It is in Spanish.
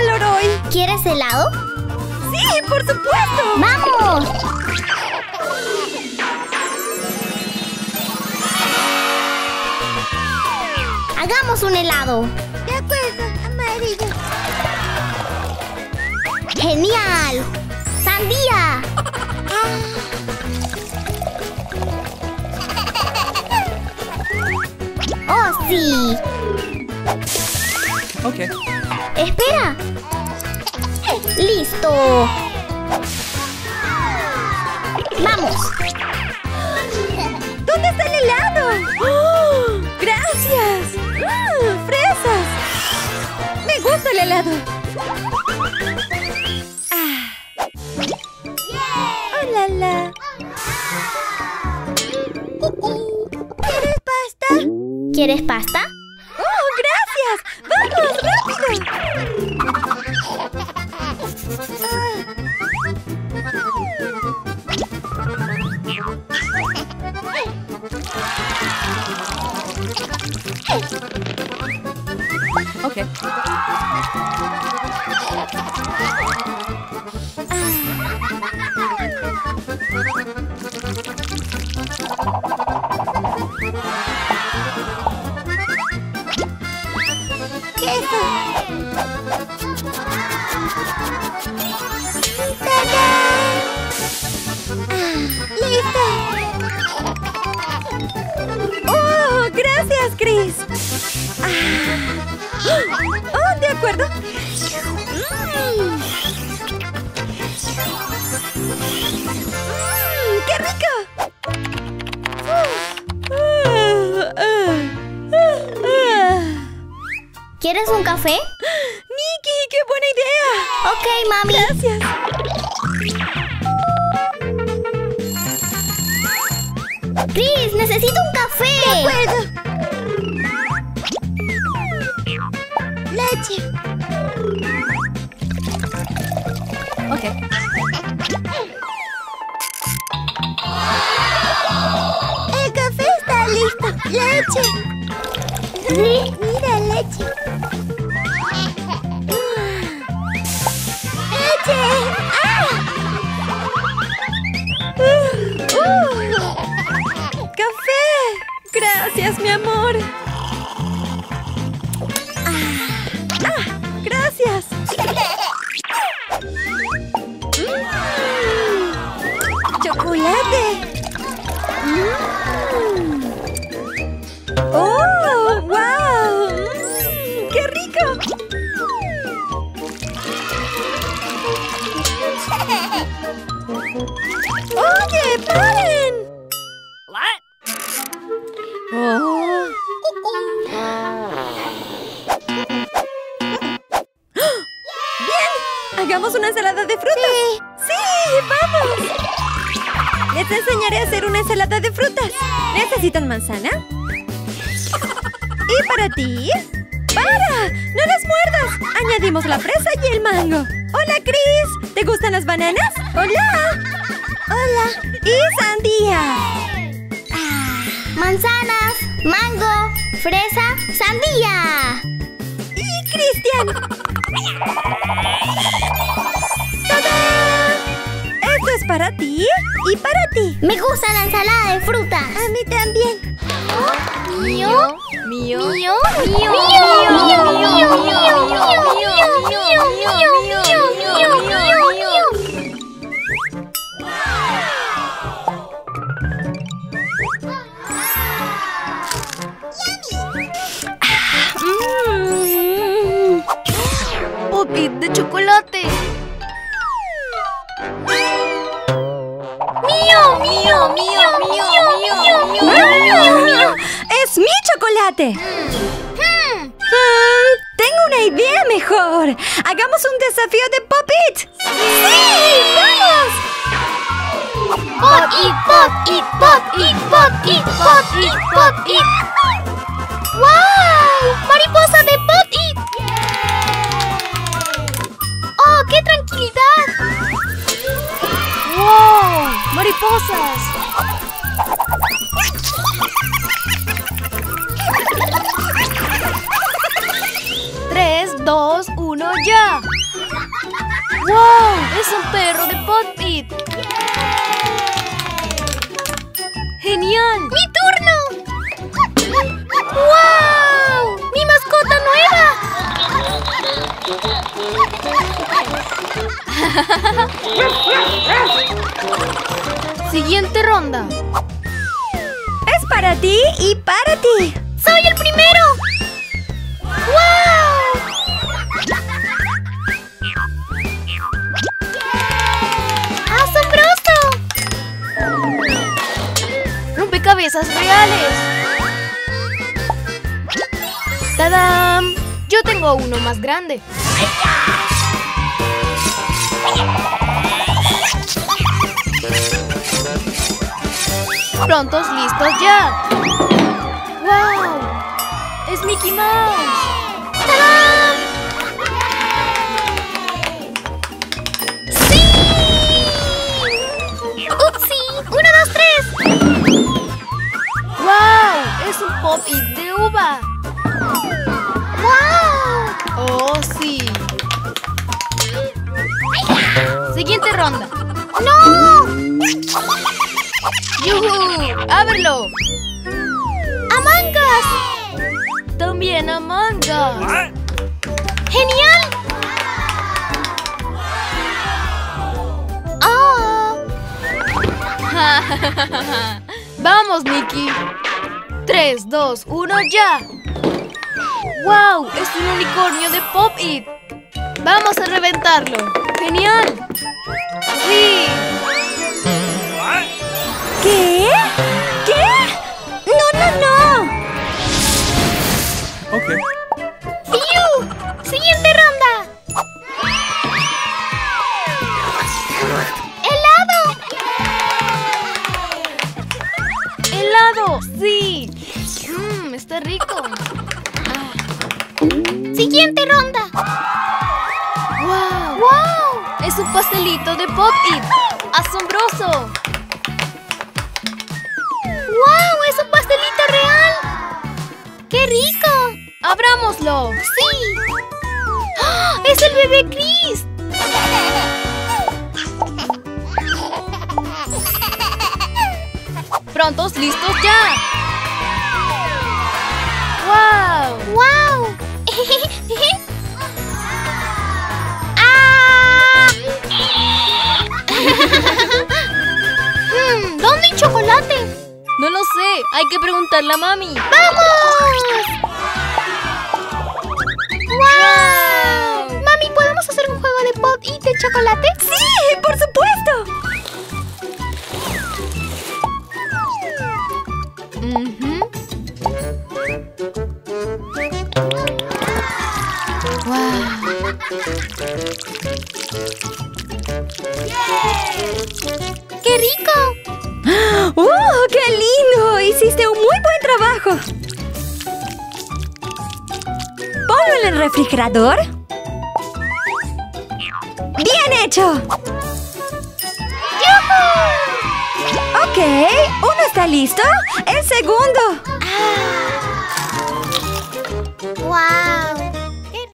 calor hoy. ¿Quieres helado? ¡Sí, por supuesto! ¡Vamos! ¡Hagamos un helado! De acuerdo, amarillo. ¡Genial! ¡Sandía! ¡Oh, sí! Ok. ¡Espera! ¡Listo! ¡Vamos! ¿Dónde está el helado? ¡Oh! ¡Gracias! ¡Fresas! ¡Me gusta el helado! ¡Oh, la, la! ¿Quieres pasta? ¿Quieres pasta? ¡Oh, gracias! ¡Vamos, rápido! Ok. ¡Queso! ¡Tadán! ¡Listo! ¡Oh, gracias, Chris! ¡Oh, de acuerdo! ¡Qué rico! ¿Quieres un café? ¡Nikki, qué buena idea! Ok, mami. ¡Gracias! Chris, necesito un café. ¡De acuerdo! ¡Leche! Ok. ¡El café está listo! ¡Leche! ¡Mira, leche! ¡Leche! ¡Café! ¡Gracias, mi amor! ¡Gracias! ¡Chocolate! ¡Oh, wow! ¡Qué rico! ¡Oye, paren! Oh. ¡Bien! ¡Hagamos una ensalada de frutas! ¡Sí! ¡Vamos! Les enseñaré a hacer una ensalada de frutas. ¿Necesitan manzana? ¿Y para ti? ¡Para! ¡No las muerdas! Añadimos la fresa y el mango. ¡Hola, Chris! ¿Te gustan las bananas? ¡Hola! ¡Hola! ¡Y sandía! Manzanas, mango, fresa, sandía. ¡Y Cristian! ¡Tadán! Esto es para ti y para ti. Me gusta la ensalada de frutas. A mí también. ¿Mío? Mío. ¿Mío? ¿Mío? Popit de chocolate. ¡Es mi chocolate! Tengo una idea mejor. Hagamos un desafío de Pop-It. ¡Sí! ¡Vamos! Pot-it, pot-it, pot-it, pot-it, pot-it, pot-it. ¡Wow! ¡Mariposa de Pot-it! ¡Oh, qué tranquilidad! ¡Wow! ¡Mariposas! 2, 1, ya. ¡Wow! Es un perro de Pop-It. ¡Genial! ¡Mi turno! ¡Wow! ¡Mi mascota nueva! Siguiente ronda. Es para ti y para ti. ¡Soy el primero! ¡Wow! ¡Asombroso! ¡Rompecabezas reales! ¡Tadam! Yo tengo uno más grande. ¿Prontos, listos, ya? ¡Wow! ¡Es Mickey Mouse! ¡Tadam! ¡Sí! ¡Upsi! ¡1, 2, 3! ¡Wow! ¡Es un Pop-It de uva! ¡Wow! ¡Oh, sí! Siguiente ronda. ¡No! ¡Yuhu! ¡Ábrelo! ¡Among Us! También Among Us. ¡Genial! ¡Oh! ¡Vamos, Nikki! 3, 2, 1, ya. ¡Wow! ¡Es un unicornio de Pop-It! ¡Vamos a reventarlo! ¡Genial! ¡Sí! ¿Qué? ¿Qué? ¡No, no, no! Ok. ¡Fiu! ¡Siguiente ronda! ¡Helado! ¡Helado! ¡Sí! ¡Está rico! ¡Siguiente ronda! ¡Wow! ¡Wow! ¡Es un pastelito de Pop-It! ¡Asombroso! ¡Wow! ¡Es un pastelito real! ¡Qué rico! ¡Abrámoslo! ¡Sí! ¡Oh! ¡Es el bebé Chris! ¿Prontos, listos, ya? ¡Wow! ¡Wow! ¡Ah! ¿Dónde hay chocolate? No lo sé. Hay que preguntarle a mami. ¡Vamos! ¡Wow! Mami, ¿podemos hacer un juego de Pop-It de chocolate? ¡Sí! ¡Por supuesto! ¡Wow! ¡Qué rico! ¡Qué lindo! Hiciste un muy buen trabajo. Ponlo en el refrigerador. ¡Bien hecho! ¡Yujú! Ok, ¿uno está listo? ¡El segundo! ¡Wow!